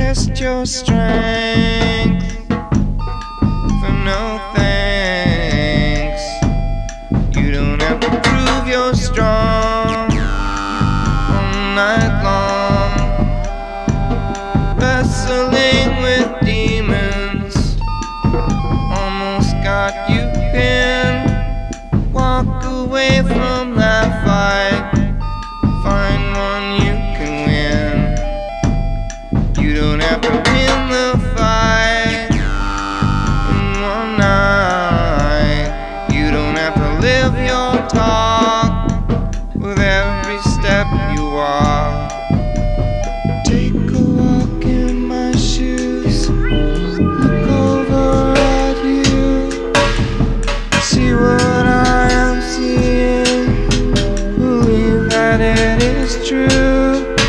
test your strength for no thanks. You don't have to prove you're strong all night long, wrestling with demons. Almost got you pinned. Walk away from that fight. Find one you can win. You don't have to win the fight in one night. You don't have to live your talk with every step you walk. Take a walk in my shoes. Look over at you. See what I am seeing. Believe that it is true.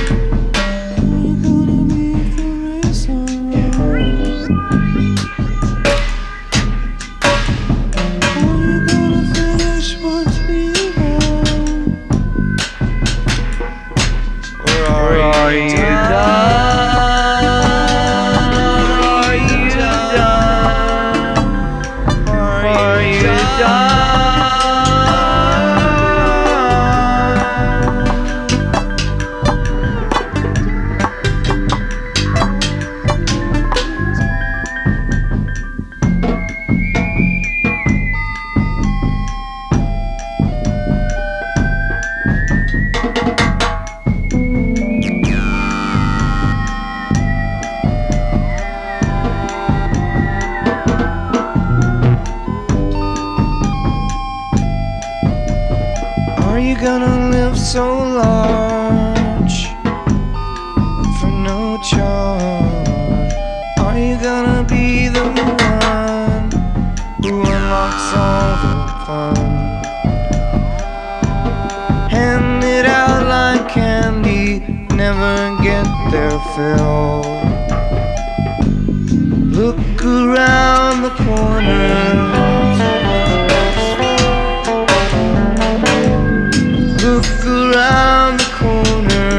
Gonna live so large for no charge? Are you gonna be the one who unlocks all the fun? Hand it out like candy, never get their fill. Look around the corner. Look around the corner.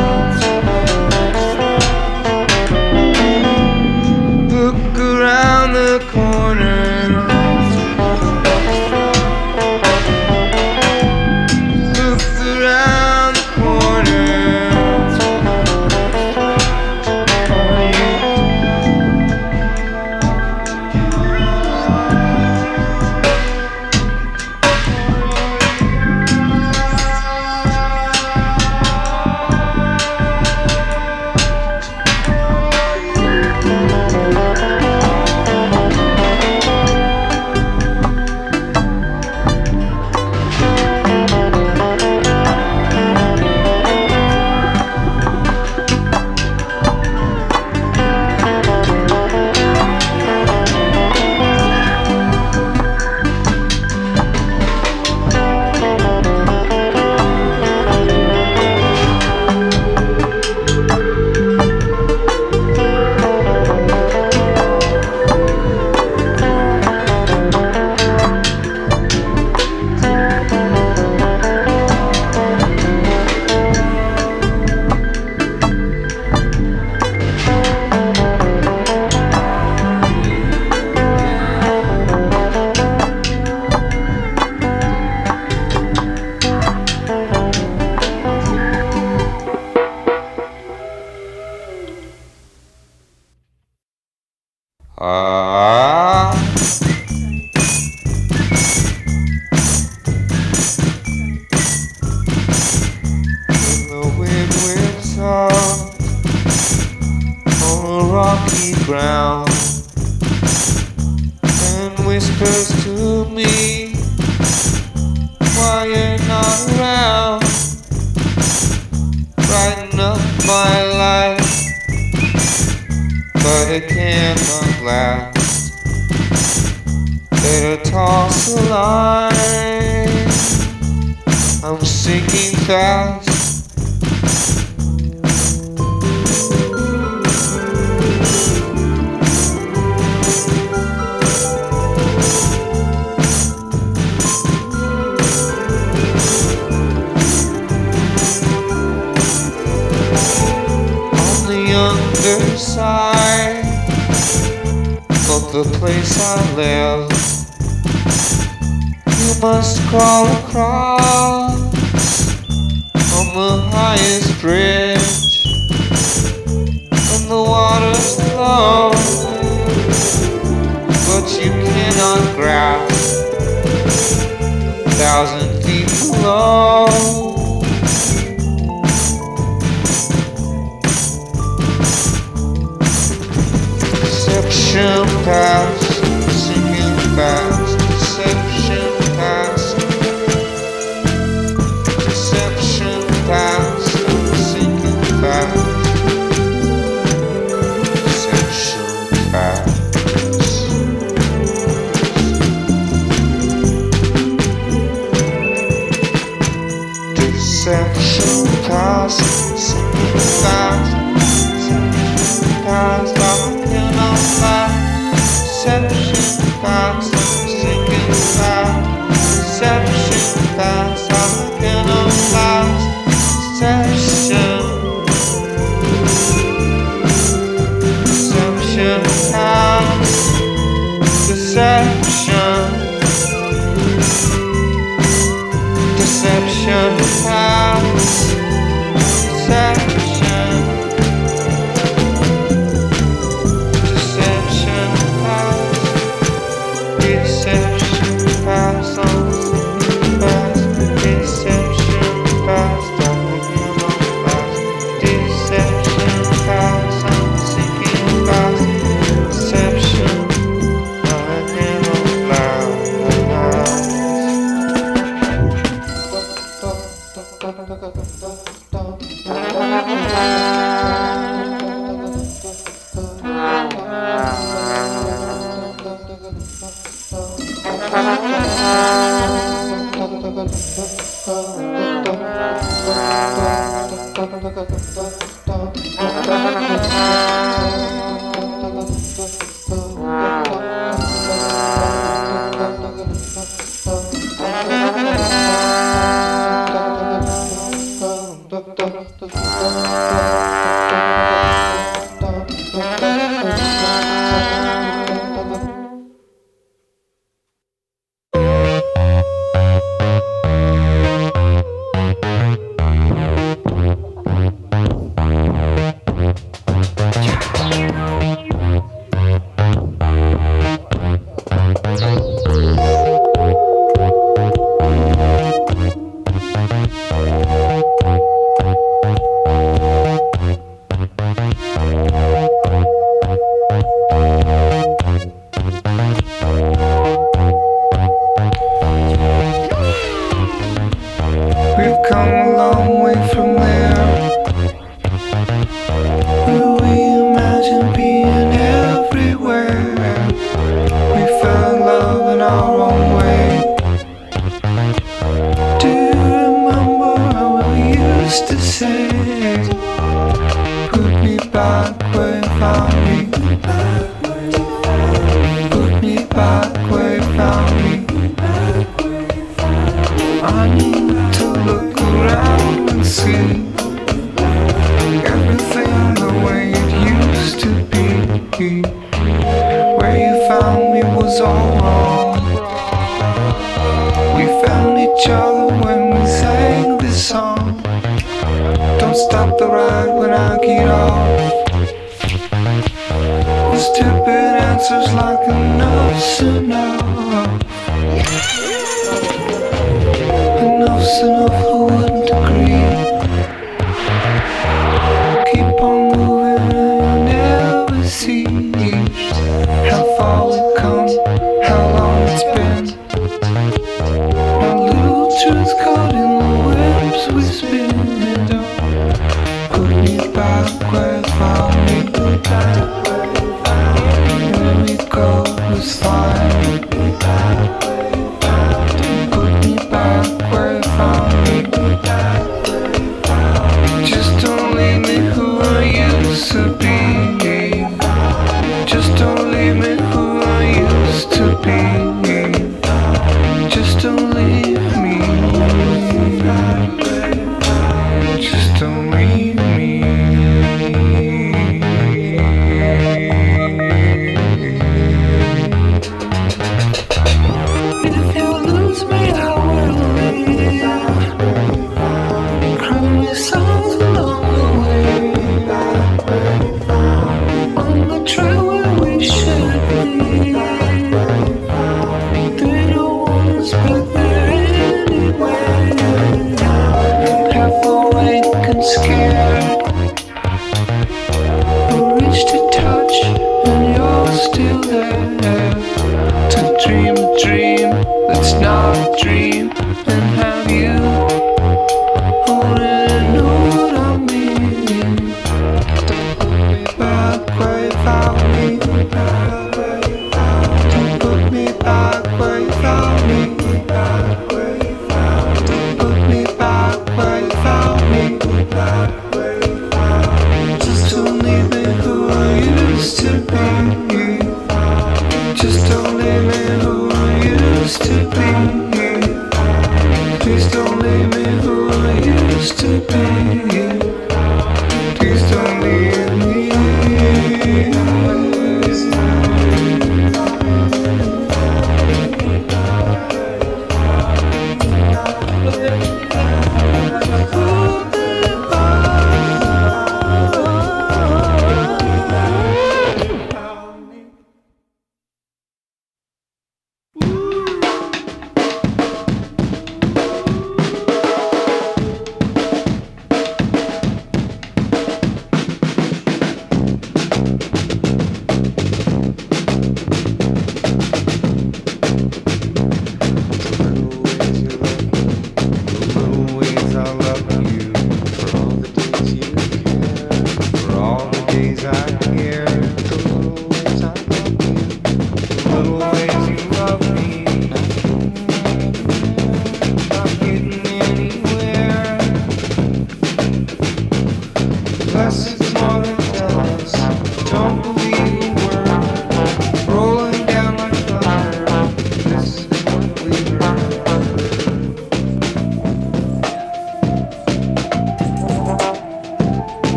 Look around the corner. Look around the corner. The wind whips up on rocky ground and whispers to me why you're not around. Brighten up my life, but it cannot last. Better toss the line. I'm sinking fast. On the underside place I live. You must crawl across on the highest bridge, and the water's low, but you cannot grasp 1,000 feet below. Deception past, sinking fast. Deception past. Deception past, sinking fast. Deception past. Deception past, sinking fast. Deception past, walking on fire. Deception past, sinking fast. Deception past, walking on fire. Deception. Deception past. Deception. Deception past. Deception. Deception past. Deception past. Deception past. Deception past. I'm sinking fast. Deception. I cannot lie.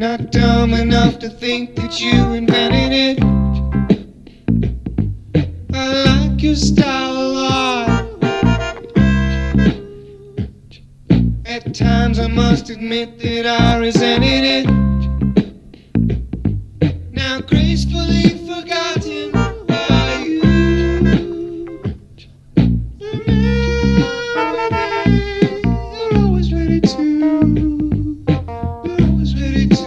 not dumb enough to think that you invented it. I like your style a lot. At times I must admit that I resented it. Now gracefully forgotten by you. You're always ready to. You're always ready to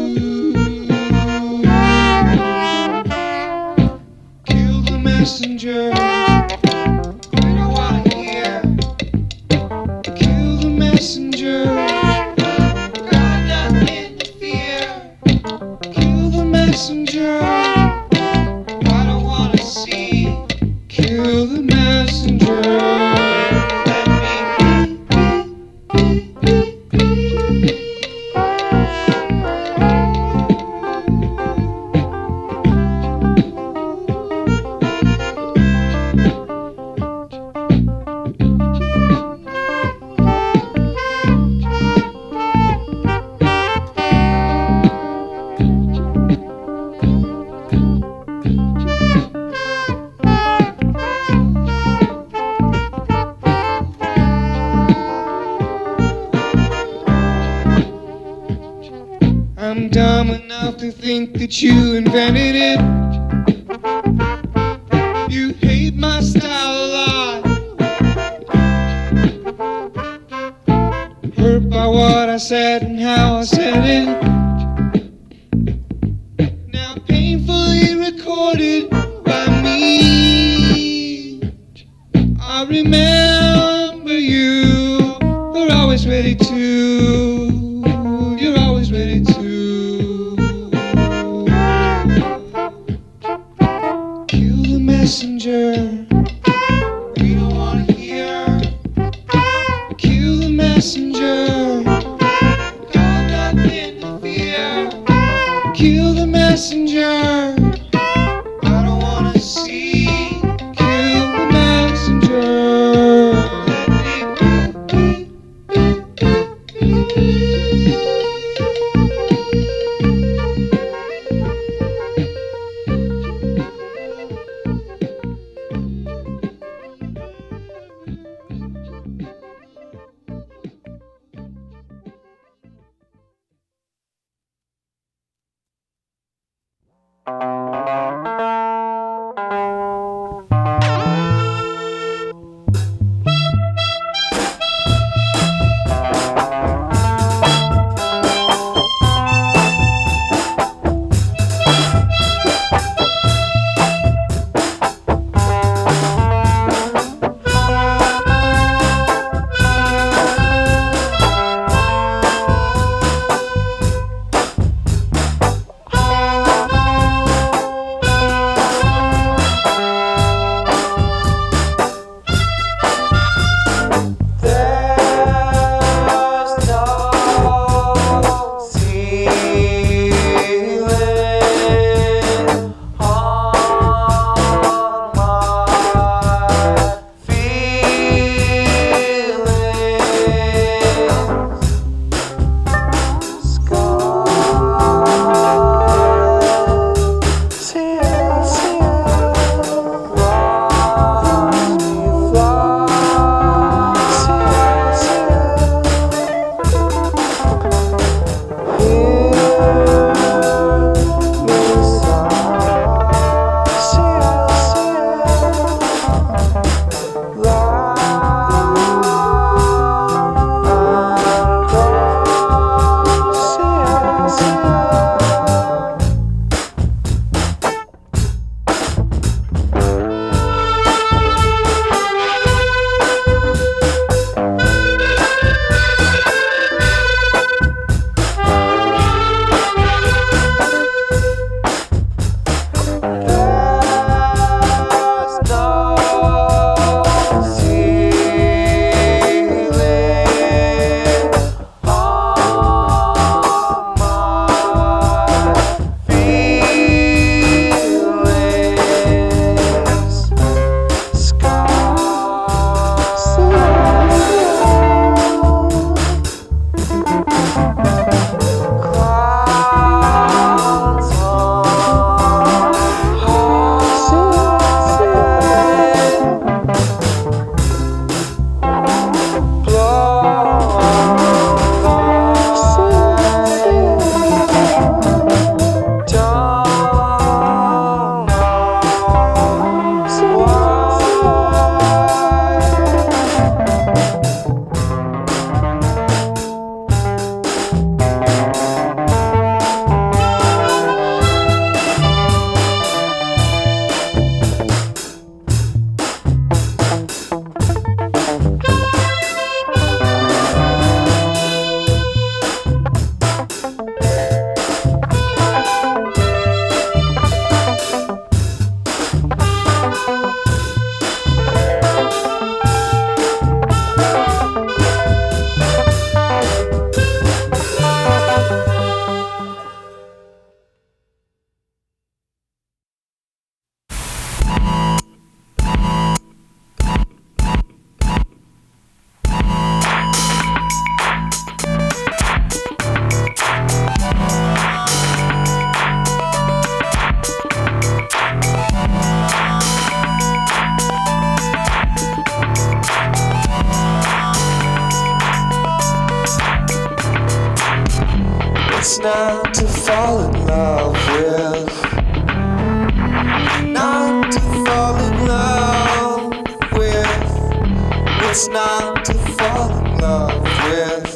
kill the messenger. We don't wanna hear. Kill the messenger. Got nothing to fear. Kill the messenger. I don't wanna see. Kill the messenger. Let me be. I'm dumb enough to think that you invented it. You hate my style a lot. Hurt by what I said and how I said it. Now painfully recorded by me. I remember you. You're always ready to. You're always ready to. Kill the messenger. We don't wanna hear. Kill the messenger. Got nothing to fear. Kill the messenger. I don't wanna see. Kill the messenger. Let me What's not to fall in love with? Not to fall in love with. What's not to fall in love with?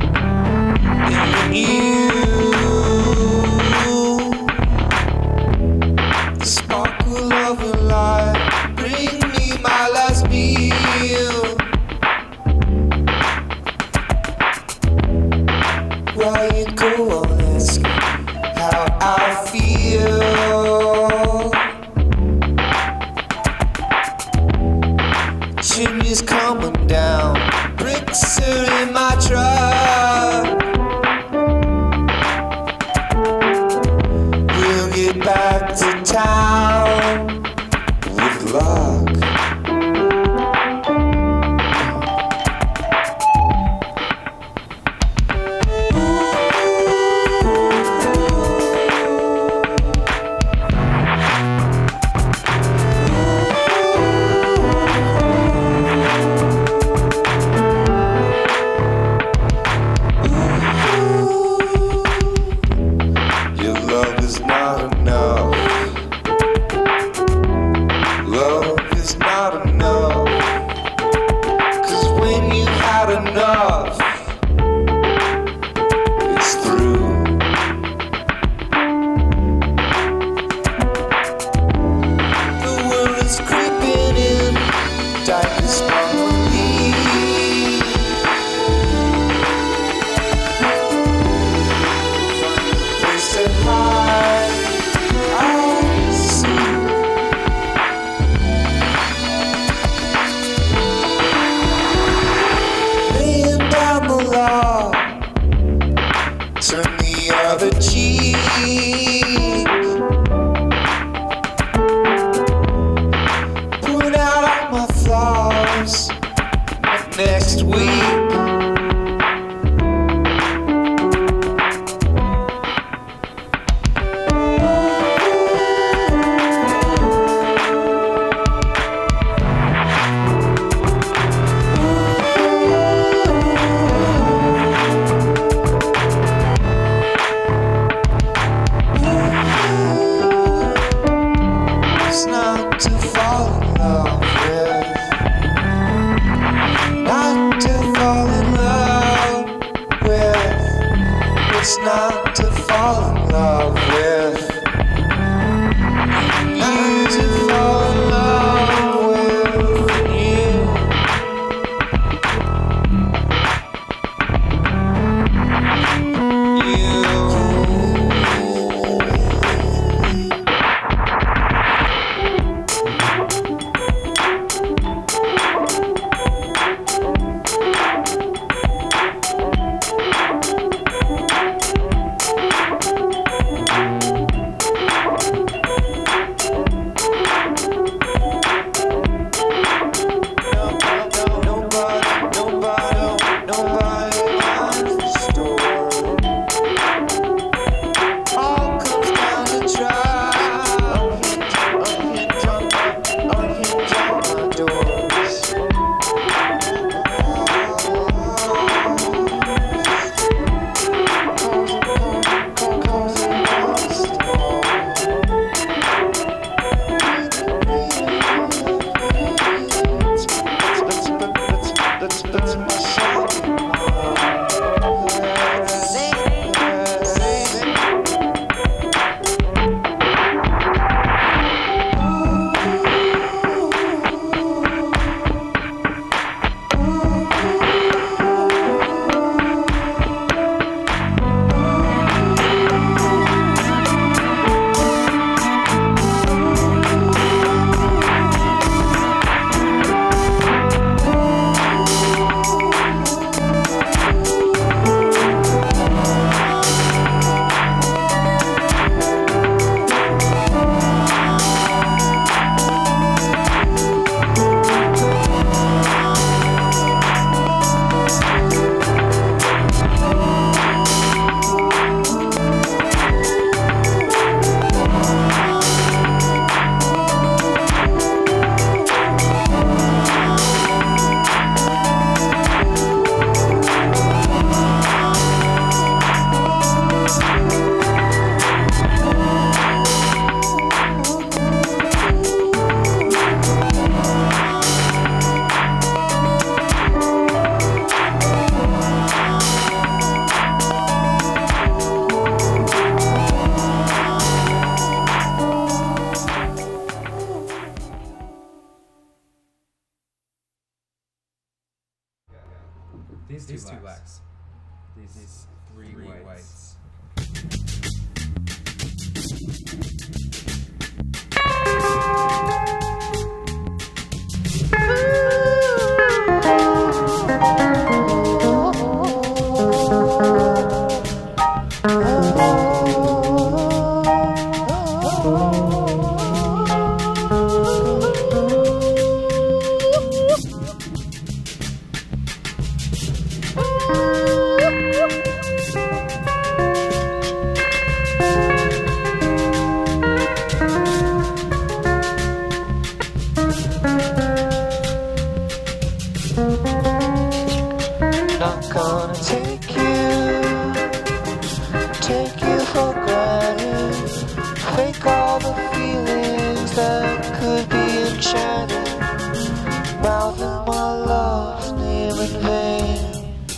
In you, the sparkle of a light. Bring me my last meal. While you go on asking how I feel. Chimneys coming down, bricks are in my truck. We'll get back to town with luck. Next week. It's not to fall in love with. Not to fall in love with. It's not to fall in love with. Not to fall in love with you. these three weights. Not gonna take you for granted. Fake all the feelings that could be enchanted. Mouthing my love's name in vain.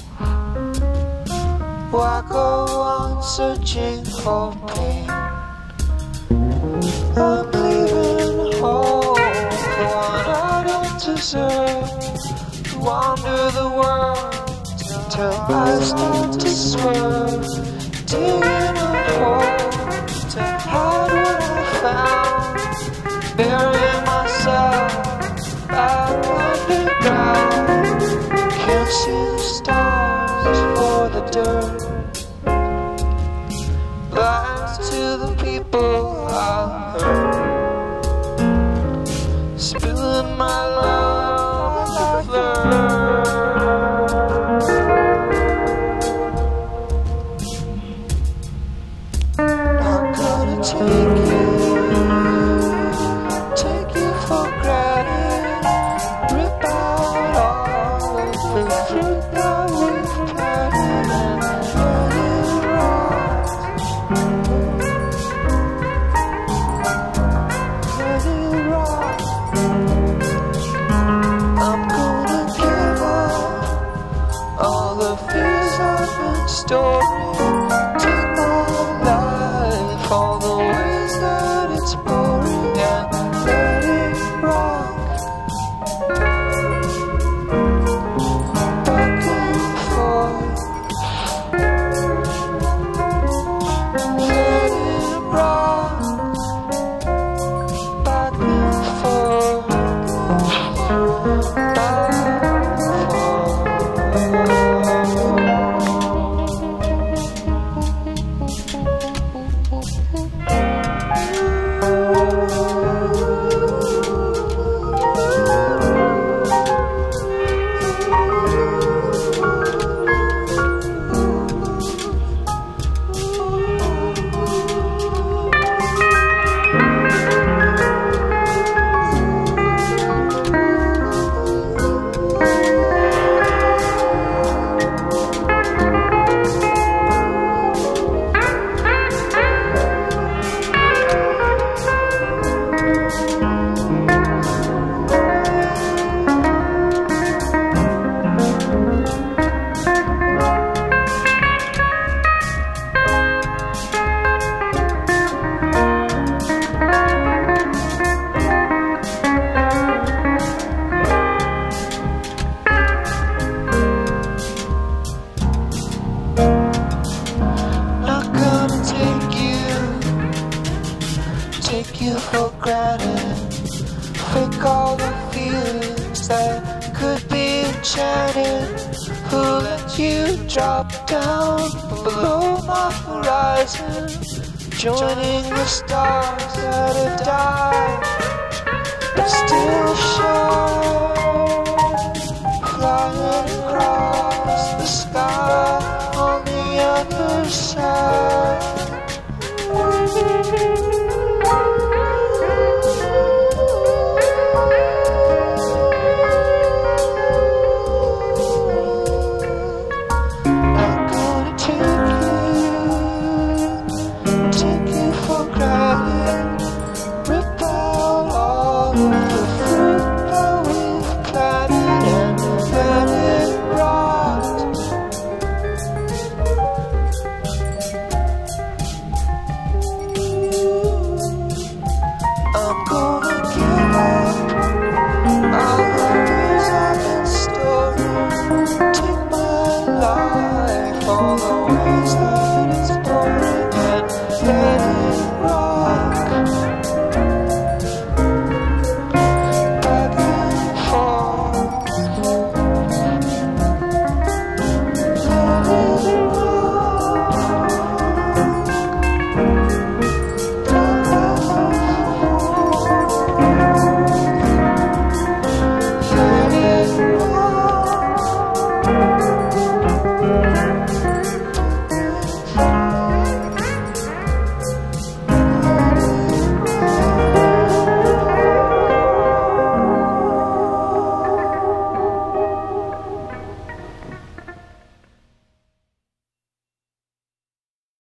Why go on searching for pain? I'm leaving home, the one I don't deserve. Wander the world till I start to swerve, digging a hole to hide what I found, burying myself back underground. Can't see the stars for the dirt, blind to the people I hurt, spilling my love like a Not gonna take you for granted. Rip out all of the fruit that we've planted and let it rot. Let it rot. I'm gonna give up all the fears I've been storing. Take my life, all the ways that it's boring, and let it rock. Back and forth. Let it rock. Back and forth. Back and forth. Not gonna take you for granted. Fake all the feelings that could be enchanted. Who let you drop down below my horizon, joining the stars that have died but still shine, flying across the sky on the other side. Not gonna take you for granted. Rip out all of the fruit that we've planted and let it rot. away.